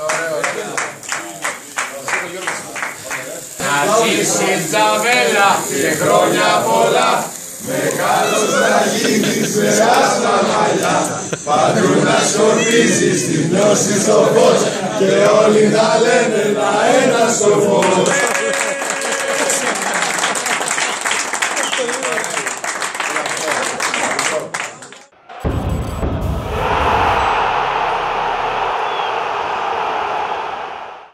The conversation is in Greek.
Να ζήσει η Τζαβέλα και χρόνια πολλά, μεγάλος να γίνεις με άσπρα μαλλιά, παντού να σκορπίζεις τη γνώση στο φως και όλοι να λένε τα ένα στο φως.